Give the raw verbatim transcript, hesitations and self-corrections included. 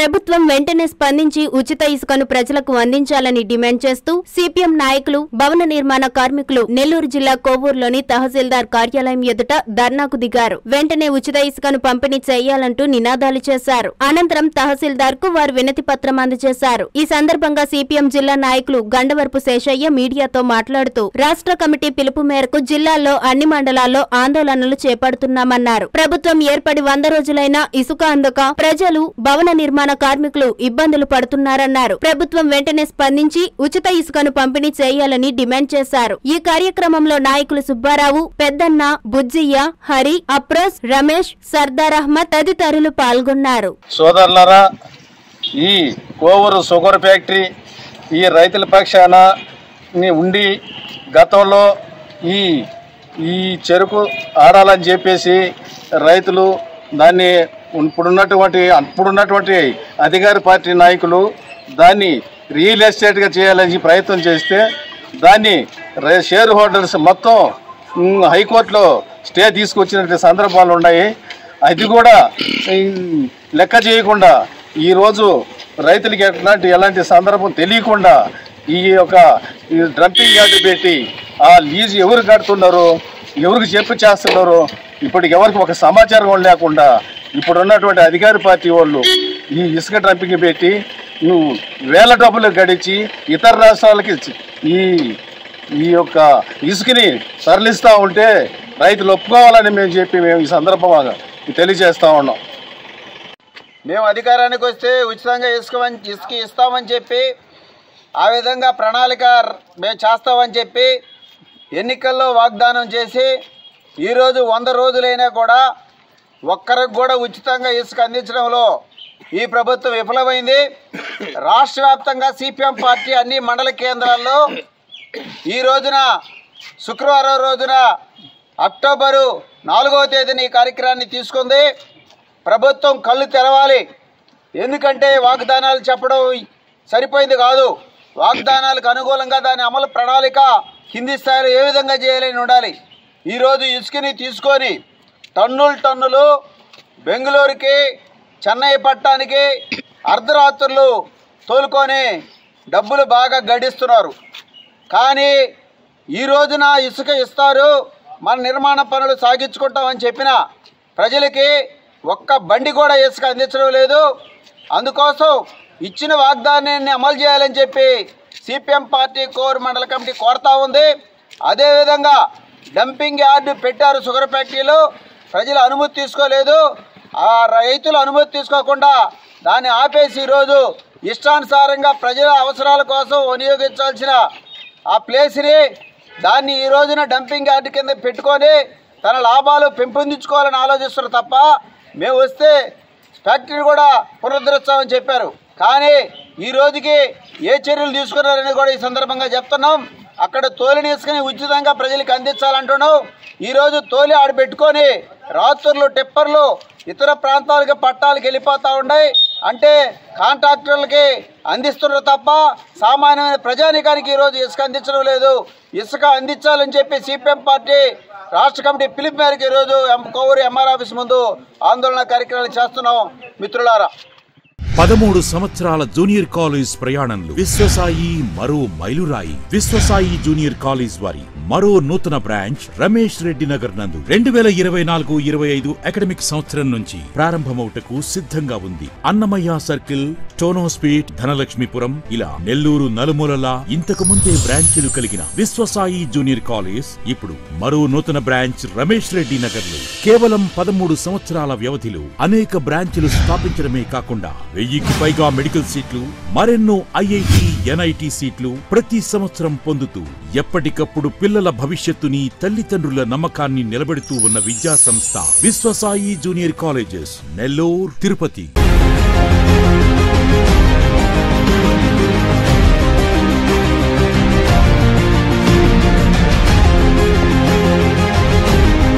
ప్రభుత్వం వెంటనే స్పందించి ఉచిత ఇసుకను ప్రజలకు అందించాలని డిమాండ్ చేస్తూ సిపిఎం నాయకులు, భవన నిర్మాణ కార్మికులు నెల్లూరు జిల్లా కోవూరులోని తహసీల్దార్ కార్యాలయం ఎదుట ధర్నాకు దిగారు. వెంటనే ఉచిత ఇసుకను పంపిణీ చేయాలంటూ నినాదాలు చేశారు. అనంతరం తహసీల్దార్ కు వారు వినతి పత్రం అందజేశారు. ఈ సందర్భంగా సిపిఎం జిల్లా నాయకులు గండవరపు శేషయ్య మీడియాతో మాట్లాడుతూ రాష్ట్ర కమిటీ పిలుపు మేరకు జిల్లాల్లో అన్ని మండలాల్లో ఆందోళనలు చేపడుతున్నామన్నారు. ప్రభుత్వం ఏర్పడి వంద రోజులైనా ఇసుక అందక ప్రజలు, భవన నిర్మాణ కార్మికులు ఇబ్బందులు పడుతున్నారన్నారు. ప్రభుత్వం వెంటనే స్పందించి ఉచిత ఇసుకను పంపిణీ చేయాలని డిమాండ్ చేశారు. ఈ కార్యక్రమంలో నాయకులు సుబ్బారావు, పెద్దన్న, బుజ్జియ్య, హరి, అప్రోస్, రమేష్, సర్దార్ అహ్మద్ తదితరులు పాల్గొన్నారు. సోదరులారా, ఈ కోవూరు షుగర్ ఫ్యాక్టరీ ఈ రైతుల పక్షాన ఉండి గతంలో ఈ ఈ చెరుకు ఆడాలని చెప్పేసి రైతులు దాన్ని ఇప్పుడున్నటువంటి అప్పుడున్నటువంటి అధికార పార్టీ నాయకులు దాన్ని రియల్ ఎస్టేట్గా చేయాలని ప్రయత్నం చేస్తే దాన్ని షేర్ హోల్డర్స్ మొత్తం హైకోర్టులో స్టే తీసుకొచ్చినటువంటి సందర్భాలు ఉన్నాయి. అది కూడా లెక్క చేయకుండా ఈరోజు రైతులకి ఎట్లాంటి ఎలాంటి సందర్భం తెలియకుండా ఈ యొక్క డంపింగ్ యార్డు పెట్టి ఆ లీజు ఎవరు కడుతున్నారో, ఎవరికి చెప్పి చేస్తున్నారో ఇప్పటికి ఎవరికి ఒక సమాచారం లేకుండా ఇప్పుడు ఉన్నటువంటి అధికార పార్టీ వాళ్ళు ఈ ఇసుక డంపింగ్ పెట్టి నువ్వు వేల డబ్బులు గడిచి ఇతర రాష్ట్రాలకి ఈ ఈ యొక్క ఇసుకని తరలిస్తూ ఉంటే రైతులు ఒప్పుకోవాలని మేము చెప్పి మేము ఈ సందర్భంగా తెలియజేస్తూ ఉన్నాం. మేము అధికారానికి వస్తే ఉచితంగా ఇసుక ఇసుక ఇస్తామని చెప్పి ఆ విధంగా ప్రణాళిక మేము చేస్తామని చెప్పి ఎన్నికల్లో వాగ్దానం చేసి ఈరోజు వంద రోజులైనా కూడా ఒక్కరికి కూడా ఉచితంగా ఇసుక అందించడంలో ఈ ప్రభుత్వం విఫలమైంది. రాష్ట్ర వ్యాప్తంగా సిపిఎం పార్టీ అన్ని మండల కేంద్రాల్లో ఈ రోజున శుక్రవారం రోజున అక్టోబరు నాలుగవ తేదీన ఈ కార్యక్రమాన్ని తీసుకుంది. ప్రభుత్వం కళ్ళు తెరవాలి. ఎందుకంటే వాగ్దానాలు చెప్పడం సరిపోయింది కాదు. వాగ్దానాలకు అనుకూలంగా దాని అమలు ప్రణాళిక కింది స్థాయిలో ఏ విధంగా చేయాలని ఉండాలి. ఈరోజు ఇసుకని తీసుకొని టన్నులు టన్నులు బెంగళూరుకి, చెన్నై పట్టణానికి అర్ధరాత్రులు తోలుకొని డబ్బులు బాగా గడిస్తున్నారు. కానీ ఈ రోజున ఇసుక ఇస్తారు, మన నిర్మాణ పనులు సాగించుకుంటామని చెప్పిన ప్రజలకి ఒక్క బండి కూడా ఇసుక అందించడం లేదు. అందుకోసం ఇచ్చిన వాగ్దానాన్ని అమలు చేయాలని చెప్పి సిపిఎం పార్టీ కోర్ మండల కమిటీ కోరుతా ఉంది. అదేవిధంగా డంపింగ్ యార్డు పెట్టారు షుగర్ ఫ్యాక్టరీలో, ప్రజలు అనుమతి తీసుకోలేదు. ఆ రైతులు అనుమతి తీసుకోకుండా దాన్ని ఆపేసి ఈరోజు ఇష్టానుసారంగా ప్రజల అవసరాల కోసం వినియోగించాల్సిన ఆ ప్లేస్ని దాన్ని ఈ రోజున డంపింగ్ యార్డు కింద పెట్టుకొని తన లాభాలు పెంపొందించుకోవాలని ఆలోచిస్తున్నారు తప్ప మేము వస్తే ఫ్యాక్టరీ కూడా పునరుద్ధరిస్తామని చెప్పారు. కానీ ఈ రోజుకి ఏ చర్యలు తీసుకున్నారని కూడా ఈ సందర్భంగా చెప్తున్నాం. అక్కడ తోలిని ఇసుకని ఉచితంగా ప్రజలకు అందించాలంటున్నాం. ఈరోజు తోలి ఆడ పెట్టుకొని రాత్రులు టిప్పర్లు ఇతర ప్రాంతాలకి పట్టాలకు వెళ్ళిపోతూ ఉన్నాయి. అంటే కాంట్రాక్టర్లకి అందిస్తున్నారు తప్ప సామాన్యమైన ప్రజానికానికి ఈరోజు ఇసుక అందించడం లేదు. ఇసుక అందించాలని చెప్పి సిపిఎం పార్టీ రాష్ట్ర కమిటీ పిలుపు మేరకు ఈరోజు కోవూరు ఎంఆర్ ఆఫీస్ ముందు ఆందోళన కార్యక్రమాలు చేస్తున్నాం. మిత్రులారా, పదమూడు సంవత్సరాల జూనియర్ కాలేజ్ ప్రయాణంలో విశ్వసాయి మరో మైలురాయి. విశ్వసాయి జూనియర్ కాలేజ్ వారి మరో నూతన బ్రాంచ్ రమేష్ రెడ్డి నగర్ నందు రెండు వేల ఇరవై నాలుగు ఇరవై ఐదు అకాడమిక్ సంవత్సరం నుంచి ప్రారంభమవుటకు సిద్ధంగా ఉంది. అన్నమయ్య సర్కిల్, టోనోస్పీట్, ధనలక్ష్మీపురం ఇలా నెల్లూరు నలుమూలలా ఇంతకు ముందే బ్రాంచీలు కలిగిన విశ్వసాయి జూనియర్ కాలేజ్ ఇప్పుడు మరో నూతన బ్రాంచ్ రమేష్ రెడ్డి నగర్ లో కేవలం పదమూడు సంవత్సరాల వ్యవధిలో అనేక బ్రాంచీలు స్థాపించడమే కాకుండా వెయ్యికి పైగా మెడికల్ సీట్లు, మరెన్నో ఐఐటి, ఎన్ఐటి సీట్లు ప్రతి సంవత్సరం పొందుతూ ఎప్పటికప్పుడు పిల్లల భవిష్యత్తుని, తల్లిదండ్రుల నమ్మకాన్ని నిలబెడుతూ ఉన్న విద్యా సంస్థ విశ్వసాయి జూనియర్ కాలేజెస్, నెల్లూరు, తిరుపతి.